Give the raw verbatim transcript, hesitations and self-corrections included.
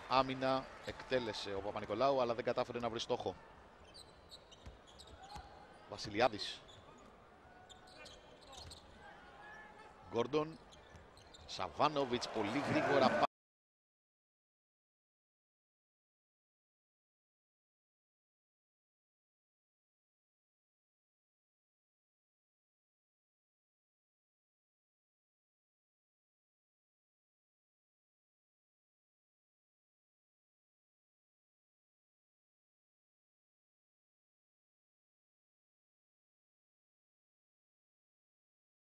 άμυνα. Εκτέλεσε ο Παπα-Νικολάου, αλλά δεν κατάφερε να βρει στόχο. Βασιλιάδης. Γκόρντον. Σαβάνοβιτς πολύ γρήγορα.